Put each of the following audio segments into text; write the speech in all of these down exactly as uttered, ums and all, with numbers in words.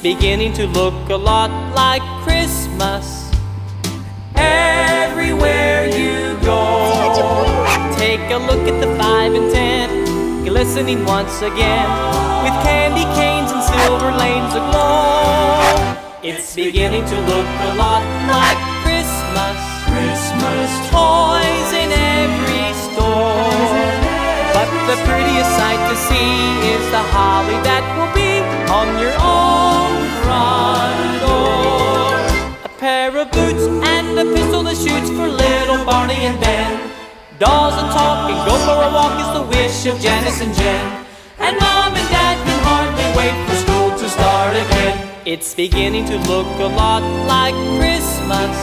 beginning to look a lot like Christmas everywhere you go. Take a look at the five and ten, glistening once again, with candy canes and silver lanes aglow. It's beginning to look a lot like Christmas. Christmas toys in every store. But the prettiest sight to see is the holly that will be on your own front door. A pair of boots and a pistol that shoots for little Barney and Ben. Dolls and talking, go for a walk is the wish of Janice and Jen. And Mom and Dad can hardly wait for school to start again. It's beginning to look a lot like Christmas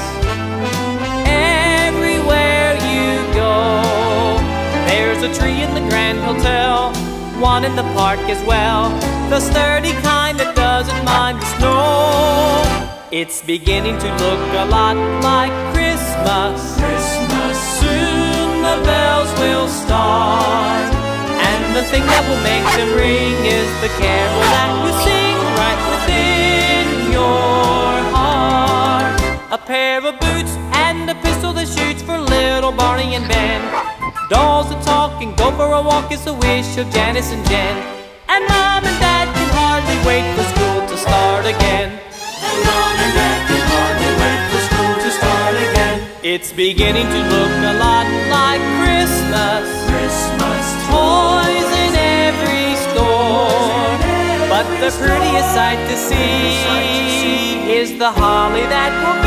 everywhere you go. There's a tree in the Grand Hotel, one in the park as well, the sturdy kind that doesn't mind the snow. It's beginning to look a lot like Christmas. Christmas. Soon the bells will start, and the thing that will make them ring is the carol that you sing right within your heart. A pair of boots and a pistol that shoots for little Barney and Ben. Dolls that talk and go for a walk is the wish of Janice and Jen. And Mom and Dad can hardly wait for school to start again. And Mom and Dad can hardly wait for school to start again. It's beginning to look a lot like Christmas. Christmas toys in every store. But the prettiest sight to see is the holly that will